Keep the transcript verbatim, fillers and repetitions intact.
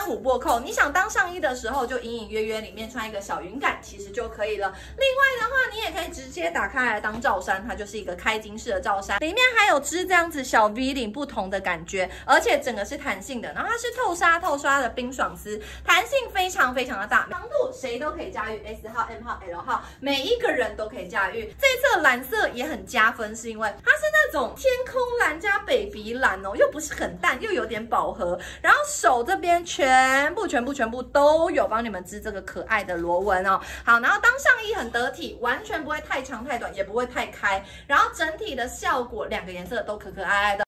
琥珀扣，你想当上衣的时候，就隐隐约约里面穿一个小云感，其实就可以了。另外的话，你也可以直接打开来当罩衫，它就是一个开襟式的罩衫，里面还有织这样子小 V 领不同的感觉，而且整个是弹性的，然后它是透纱透刷的冰爽丝，弹性非常非常的大，长度谁都可以驾驭 ，S 号、M 号、L 号，每一个人都可以驾驭。这次的蓝色也很加分，是因为它是那种天空蓝加 baby 蓝哦，又不是很淡，又有点饱和，然后手这边全部全部全部都有帮你们织这个可爱的螺纹哦。好，然后当上衣很得体，完全不会太长太短，也不会太开，然后整体的效果两个颜色都可可爱爱的。